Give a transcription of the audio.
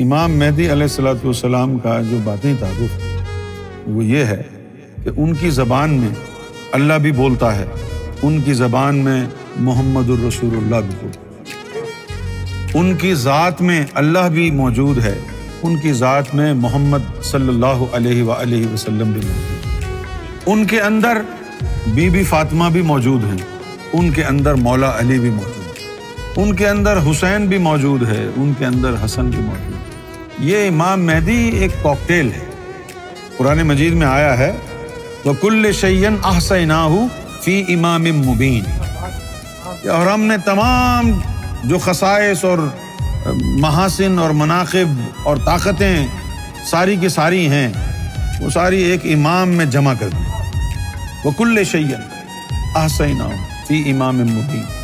इमाम मेहदी अलैहिस्सलातु वस्सलाम का जो बातें तारुफ वो ये है कि उनकी ज़बान में अल्लाह भी बोलता है, उनकी ज़बान में मुहम्मदुर रसूलुल्लाह भी बोलता है, उनकी ज़ात में अल्लाह भी मौजूद है, उनकी ज़ात में मोहम्मद सल्लल्लाहु अलैहि वसल्लम भी मौजूद है, उनके अंदर बीबी फातिमा भी मौजूद हैं, उनके अंदर मौला अली भी मौजूद है, उनके अंदर हुसैन भी मौजूद है, उनके अंदर हसन भी मौजूद है। ये इमाम मेहदी एक कॉकटेल है। कुरान मजीद में आया है वकुल्ल शैयन अहसैनाहु फी इमामिम मुबीन, और हमने तमाम जो खसाइस और महासिन और मनाक़िब और ताकतें सारी की सारी हैं वो सारी एक इमाम में जमा कर दी। वकुल्ल शैयन अहसैनाहु फी इमामिम मुबीन।